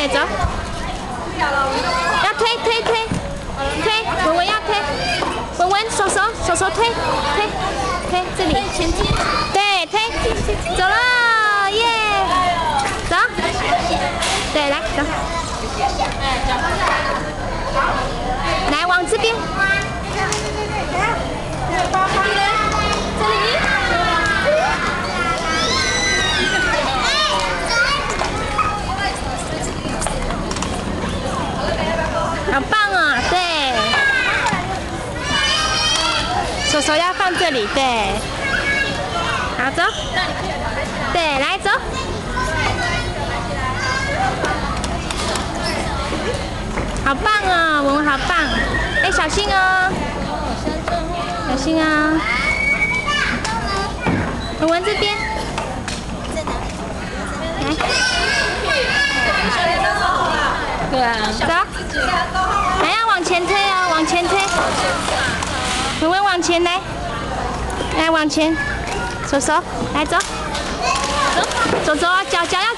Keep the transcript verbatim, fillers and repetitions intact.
对，走。要推推推推，文文要推，文文手手手手推推推，这里前进。对，推，走了，耶！走。对，来走。来往这边。这里。好棒哦！对，手手要放这里，对。好，走。对，来走。好棒哦，文文好棒！哎，小心哦，小心啊！文文这边，来。对啊。走。来，要往前推哦，往前推。文文往前来，来往前，手手来走，走走走啊，脚脚要